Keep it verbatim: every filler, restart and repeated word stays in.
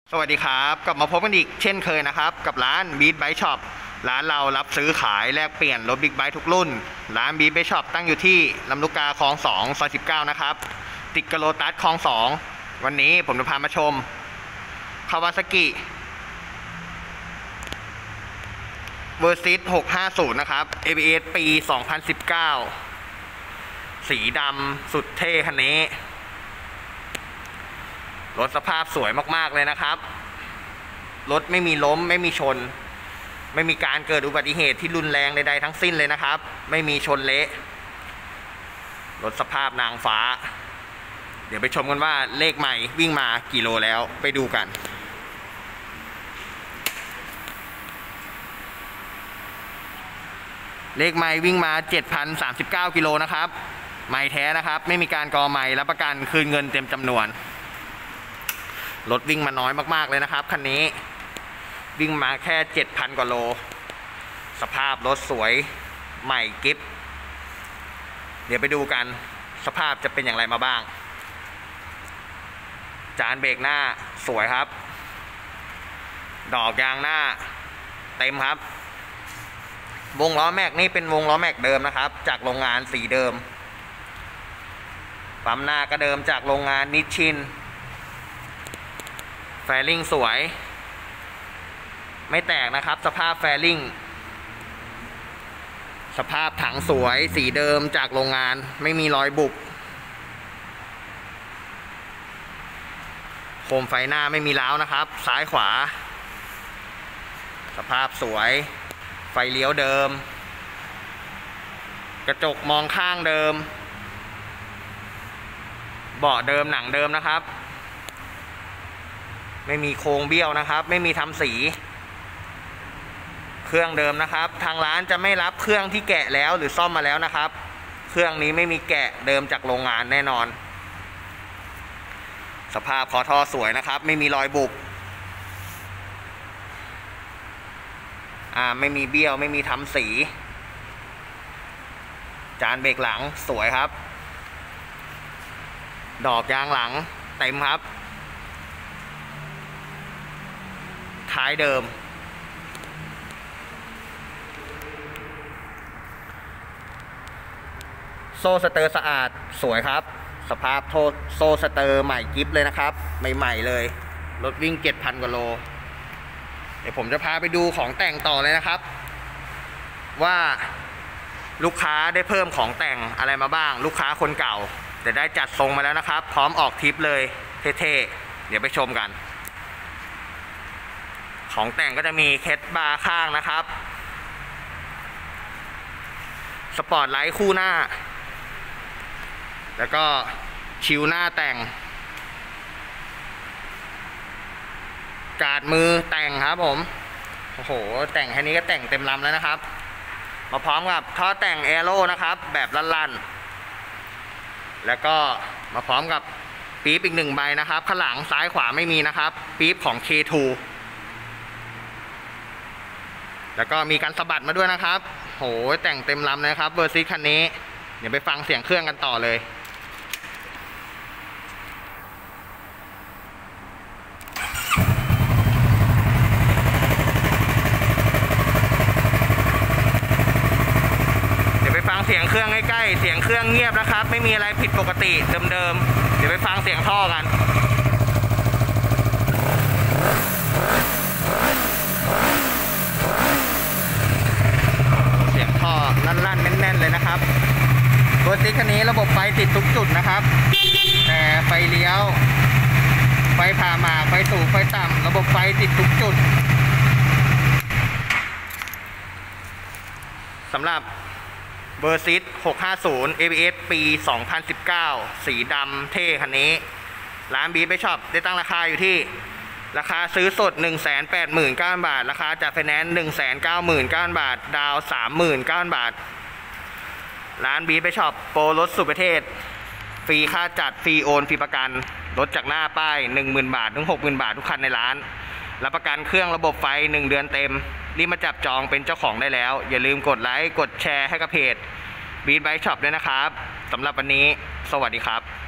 สวัสดีครับกลับมาพบกันอีกเช่นเคยนะครับกับร้านบีทไบค์ช็อปร้านเรารับซื้อขายแลกเปลี่ยนรถบิ๊กไบค์ทุกรุ่นร้านบีทไบค์ช็อปตั้งอยู่ที่ลำลูกกาคลองสองซอยสิบเก้านะครับติดกับโลตัสคลองสองวันนี้ผมจะพามาชมคาวาซากิเวอร์ซิสหกห้าศูนย์นะครับ เอ บี เอส ปีสองพันสิบเก้าสีดำสุดเท่คันนี้รถสภาพสวยมากๆเลยนะครับรถไม่มีล้มไม่มีชนไม่มีการเกิดอุบัติเหตุที่รุนแรงใดๆทั้งสิ้นเลยนะครับไม่มีชนเละรถสภาพนางฟ้าเดี๋ยวไปชมกันว่าเลขใหม่วิ่งมากี่โลแล้วไปดูกันเลขใหม่วิ่งมา เจ็ดพันสามสิบเก้า กิโลนะครับใหม่แท้นะครับไม่มีการกอใหม่รับประกันคืนเงินเต็มจำนวนรถวิ่งมาน้อยมากๆเลยนะครับคันนี้วิ่งมาแค่ เจ็ดพัน กว่าโลสภาพรถสวยใหม่กิ๊บเดี๋ยวไปดูกันสภาพจะเป็นอย่างไรมาบ้างจานเบรกหน้าสวยครับดอกยางหน้าเต็มครับวงล้อแม็กนี่เป็นวงล้อแม็กเดิมนะครับจากโรงงานสีเดิมปั๊มหน้าก็เดิมจากโรงงานนิชชินแฟลิงสวยไม่แตกนะครับสภาพแฟลิงสภาพถังสวยสีเดิมจากโรงงานไม่มีรอยบุบโคมไฟหน้าไม่มีร้าวนะครับซ้ายขวาสภาพสวยไฟเลี้ยวเดิมกระจกมองข้างเดิมเบาะเดิมหนังเดิมนะครับไม่มีโครงเบี้ยวนะครับไม่มีทำสีเครื่องเดิมนะครับทางร้านจะไม่รับเครื่องที่แกะแล้วหรือซ่อมมาแล้วนะครับเครื่องนี้ไม่มีแกะเดิมจากโรงงานแน่นอนสภาพคอท่อสวยนะครับไม่มีรอยบุบอ่าไม่มีเบี้ยวไม่มีทำสีจานเบรกหลังสวยครับดอกยางหลังเต็มครับท้ายเดิมโซ่สเตอร์สะอาดสวยครับสภาพโทษโซ่สเตอร์ใหม่กิ๊บเลยนะครับใหม่ๆเลยรถวิ่ง เจ็ดพัน กว่าโลเดี๋ยวผมจะพาไปดูของแต่งต่อเลยนะครับว่าลูกค้าได้เพิ่มของแต่งอะไรมาบ้างลูกค้าคนเก่าแต่ได้จัดทรงมาแล้วนะครับพร้อมออกทริปเลยเท่ๆเดี๋ยวไปชมกันของแต่งก็จะมีเคสบาร์ข้างนะครับสปอร์ตไลท์คู่หน้าแล้วก็ชิวหน้าแต่งการ์ดมือแต่งครับผมโอ้โหแต่งแค่นี้ก็แต่งเต็มลำแล้วนะครับมาพร้อมกับท่อแต่งแอโร่นะครับแบบลั่นๆแล้วก็มาพร้อมกับปี๊บอีกหนึ่งใบนะครับข้างหลังซ้ายขวาไม่มีนะครับปี๊บของ เค ทู แล้วก็มีการสะบัดมาด้วยนะครับโหแต่งเต็มลำเลยครับเวอร์ซิสคันนี้เดี๋ยวไปฟังเสียงเครื่องกันต่อเลยเดี๋ยวไปฟังเสียงเครื่องใกล้ๆเสียงเครื่องเงียบนะครับไม่มีอะไรผิดปกติเดิมๆเดี๋ยวไปฟังเสียงท่อกันลั่นๆแน่นๆเลยนะครับรถซิคันนี้ระบบไฟติดทุกจุดนะครับแต่ไฟเลี้ยวไฟผ่าหมากไฟสูงไฟต่ำระบบไฟติดทุกจุดสำหรับเวอร์ซิสหกห้าศูนย์ เอ บี เอส ปีสองพันสิบเก้าสีดำเท่คันนี้ร้านบีทไบค์ช็อปได้ตั้งราคาอยู่ที่ราคาซื้อสด หนึ่งแสนแปดหมื่นเก้าพัน บาทราคาจัดไฟแนนซ์ หนึ่งแสนเก้าหมื่นเก้าพัน บาทดาว สามหมื่นเก้าพัน บาทร้านบีทไบค์ช็อปโปรรถสุดประเทศฟรีค่าจัดฟรีโอนฟรีประกันรถจากหน้าป้าย หนึ่งหมื่น บาทถึง หกหมื่น บาททุกคันในร้านรับประกันเครื่องระบบไฟหนึ่งเดือนเต็มรีบมาจับจองเป็นเจ้าของได้แล้วอย่าลืมกดไลค์กดแชร์ให้กับเพจบีทไบค์ช็อปด้วยนะครับสำหรับวันนี้สวัสดีครับ